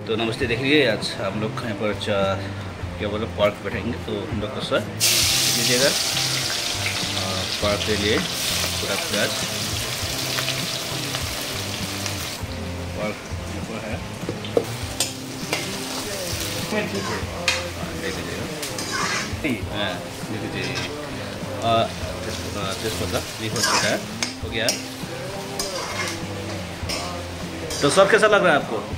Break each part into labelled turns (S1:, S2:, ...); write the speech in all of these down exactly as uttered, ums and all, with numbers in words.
S1: तो नमस्ते, देखिए आज हम लोग यहाँ पर क्या बोलो पार्क बैठेंगे। तो हम लोग का सर लीजिएगा पार्क के लिए पूरा प्याज पार्क यहाँ पर है, देख लीजिएगा। हाँ देख लीजिए, तेज़पत्ता ये हो चुका है, हो गया। तो सब कैसा लग रहा है आपको?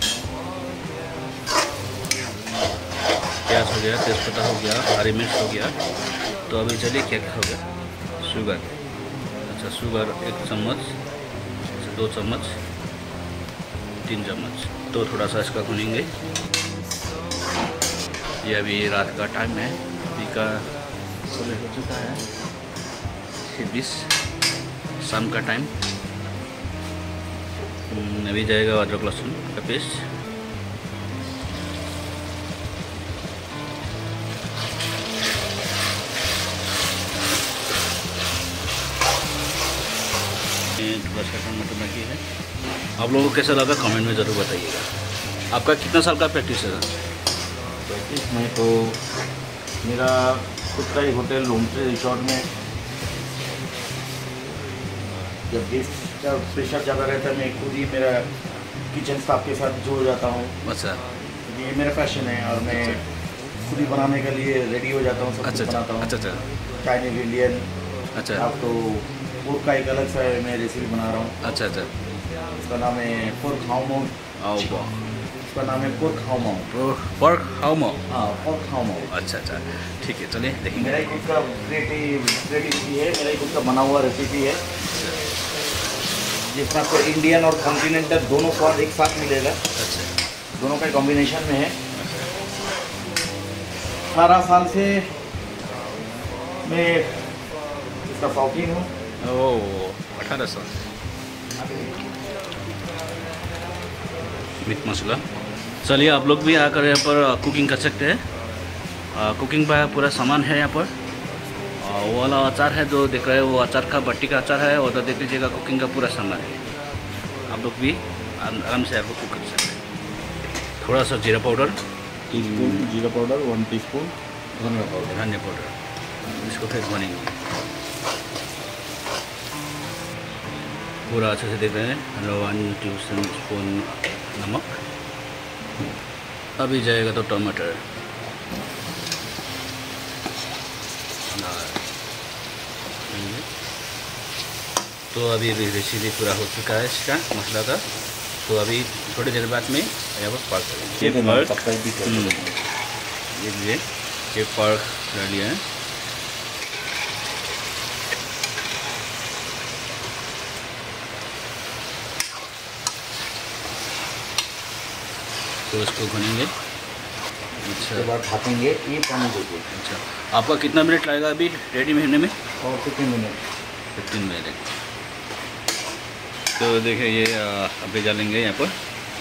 S1: प्याज हो गया, तेज़पत्ता हो गया, हरी मिर्च हो गया। तो अभी चलिए क्या क्या हो गया। शुगर, अच्छा शुगर एक चम्मच, दो चम्मच, तीन चम्मच। तो थोड़ा सा इसका भूनेंगे। ये अभी रात का टाइम है, अभी का सुबह हो चुका है छब्बीस, शाम का टाइम। अभी जाएगा अदरक लहसुन का पेस्ट, थोड़ा सा टमाटर बाकी है। आप लोगों को कैसा लगा कमेंट में ज़रूर बताइएगा। आपका कितना साल का प्रैक्टिस है?
S2: प्रैक्टिस में तो मेरा खुद का ही होटल रूम से रिसोर्ट में जब गेस्ट का प्रेशर ज़्यादा रहता है, मैं खुद ही मेरा किचन स्टाफ के साथ जुड़ जाता हूँ।
S1: अच्छा,
S2: ये मेरा पैशन है और मैं खुद ही बनाने के लिए रेडी हो जाता हूँ, सब कुछ बनाता हूँ।
S1: अच्छा अच्छा,
S2: चाइनीज, इंडियन।
S1: अच्छा,
S2: अब तो पोर्क का एक अलग सा मैं रेसिपी बना रहा हूँ।
S1: अच्छा अच्छा,
S2: उसका नाम है पोर्क हाउ माउ। उसका नाम है पोर्क हाउ माउ।
S1: पोर्क हाउ माउ,
S2: हाँ पोर्क हाउ माउ।
S1: अच्छा अच्छा, ठीक है चलिए देखेंगे।
S2: मेरा ही खुद का क्रिएटिव रेसिपी है, मेरा ही खुद का बना हुआ रेसिपी है, जिसमें आपको इंडियन और कॉन्टिनेंटल दोनों स्वाद एक साथ मिलेगा।
S1: अच्छा,
S2: दोनों का कॉम्बिनेशन में है। अठारह साल से मैं इसका शौकीन हूँ।
S1: ओह अठारह साल। मीट मसाला, चलिए आप लोग भी आकर यहाँ पर कुकिंग कर सकते हैं। कुकिंग का पूरा सामान है यहाँ पर। आ, वो वाला अचार है जो देख रहे हैं, वो अचार का बट्टी का अचार है। और तो देख लीजिएगा कुकिंग का पूरा सामान है। आप लोग भी आराम से आपको कुक कर सकते हैं। थोड़ा सा जीरा पाउडर,
S2: टी स्पून जीरा पाउडर, वन टी स्पून धनिया पाउडर,
S1: धनिया पाउडर। इसको फिर भूनेंगे पूरा अच्छे से। देख रहे हैं वन टी स्पून नमक। अभी जाएगा तो टमाटर, तो अभी अभी रेसिपी पूरा हो चुका है इसका मसला का। तो अभी थोड़ी देर बाद में यहाँ पर पार्क करेंगे। ये पार्क ये ये पार्क कर लिया है। तो इसको भूनेंगे। अच्छा,
S2: उसके बाद ढकेंगे, ये पानी देंगे।
S1: अच्छा, आपका कितना मिनट लगेगा अभी रेडी होने में?
S2: और फिफ्टीन मिनट
S1: फिफ्टीन मिनट। तो देखिए ये अभी डालेंगे यहाँ पर।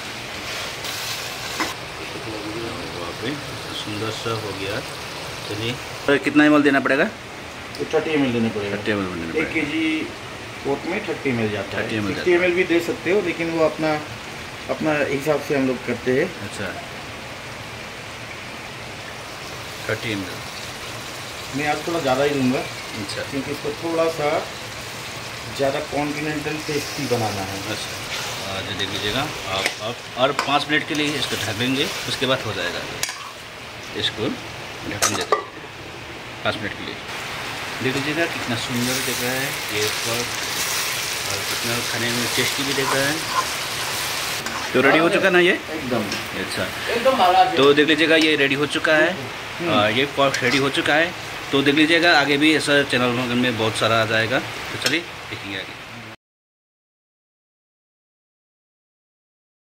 S1: वहाँ पे सुंदर सा हो गया। चलिए तो कितना एम एल देना पड़ेगा?
S2: तो थर्टी एम एल देने पड़ेगा।
S1: थर्टी एम एल देना पड़ेगा।
S2: एक के जी पोर्क में थर्टी एम एल जाता है।
S1: Thirty M L
S2: sixty M L भी दे सकते हो, लेकिन वो अपना अपना हिसाब से हम लोग करते हैं।
S1: अच्छा, थर्टी एम एल
S2: मैं आज थोड़ा ज़्यादा ही दूँगा।
S1: अच्छा,
S2: क्योंकि इसको थोड़ा सा ज़्यादा कॉन्टिनेंटल टेस्टी बनाना है।
S1: अच्छा, आज देख लीजिएगा आप आप और पाँच मिनट के लिए इसको ढक देंगे, उसके बाद हो जाएगा। इसको ढक्कन देते हैं पाँच मिनट के लिए। देख लीजिएगा कितना सुंदर दिख रहा है ये पर, और कितना खाने में टेस्टी भी दिख रहा है। तो रेडी हो चुका ना ये
S2: एकदम।
S1: अच्छा,
S2: एकदम
S1: तो देख लीजिएगा ये रेडी हो चुका है। आ, ये पर्क रेडी हो चुका है। तो देख लीजिएगा आगे भी ऐसा चैनल में बहुत सारा आ जाएगा। तो चलिए देखेंगे आगे।